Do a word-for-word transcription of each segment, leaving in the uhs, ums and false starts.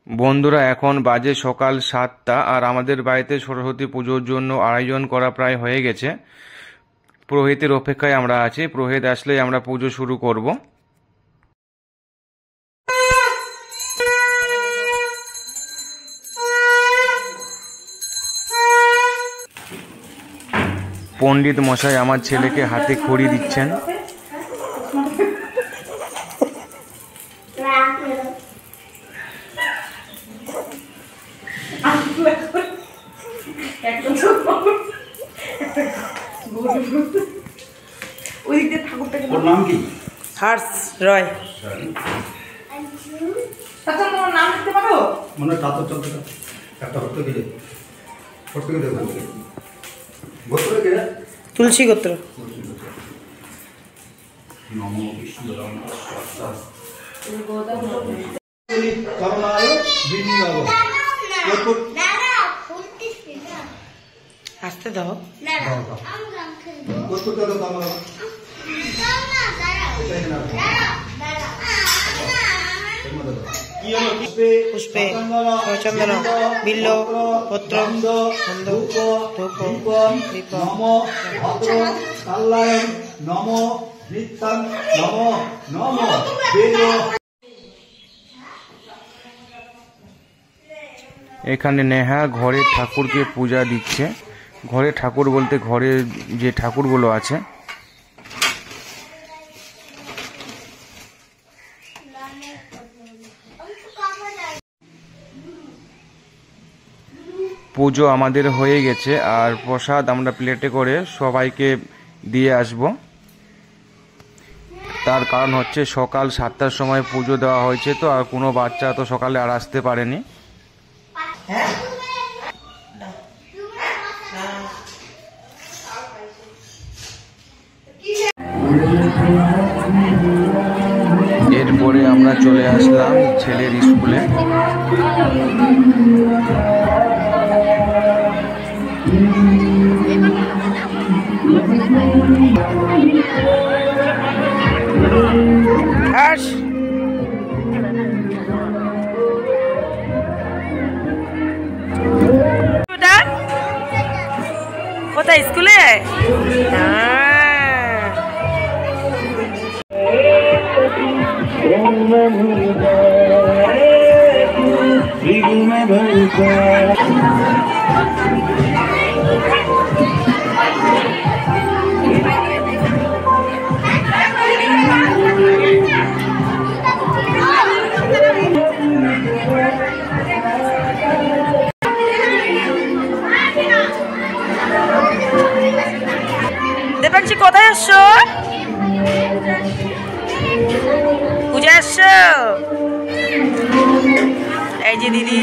বন্ধুরা, এখন বাজে সকাল সাতটা আর আমাদের বাড়িতে সরস্বতী পুজোর জন্য আয়োজন করা প্রায় হয়ে গেছে। পুরোহিতের অপেক্ষায় আমরা আছি। পুরোহিত আসলেই আমরা পুজো শুরু করব। পণ্ডিত মশাই আমার ছেলেকে হাতে খড়ি দিচ্ছেন। হর্ষ রয়। তুলসী গোত্র। আসতে দাও। পুষ্পে চন্দন বিল্ল পত্র ধূপ ধূপ দীপ নম নিত্যং নম নম বেদ। এখানে নেহা ঘরে ঠাকুরকে পূজা দিচ্ছে। ঘরে ঠাকুর বলতে ঘরে যে ঠাকুরগুলো আছে। পুজো আমাদের হয়ে গেছে আর প্রসাদ আমরা প্লেটে করে সবাইকে দিয়ে আসব। তার কারণ হচ্ছে সকাল সাতটার সময় পুজো দেওয়া হয়েছে, তো আর কোনো বাচ্চা তো সকালে আর আসতে পারেনি। এরপরে আমরা চলে আসলাম ছেলের স্কুলে। কোথায় স্কুলে? দেবাংশী কোথায় আসছো? পূজা আসছো? এই যে দিদি।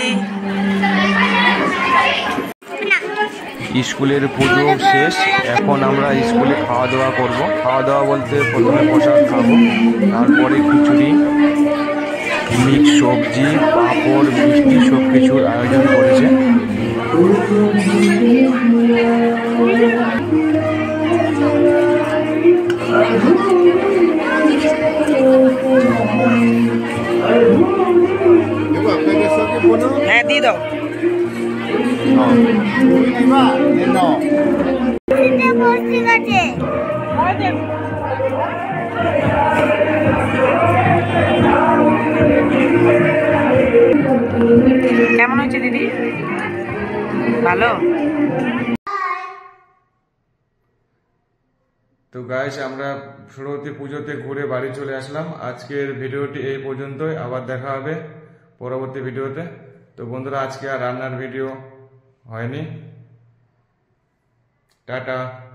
স্কুলের পুজো শেষ, এখন আমরা স্কুলে খাওয়া দাওয়া করব। খাওয়া দাওয়া বলতে প্রথমে প্রসাদ খাবো, তারপরে খিচুড়ি, মিক্স সবজি, পাঁপড়, মিষ্টি সব কিছুর আয়োজন করেছে। হ্যাঁ দিয়ে দাও। কেমন হয়েছে দিদি? ভালো। তো গাইস, আমরা সরস্বতী পুজোতে ঘুরে বাড়ি চলে আসলাম। আজকের ভিডিওটি এই পর্যন্তই, আবার দেখা হবে পরবর্তী ভিডিওতে। তো বন্ধুরা, আজকে আর রান্নার ভিডিও হয়নি। টাটা।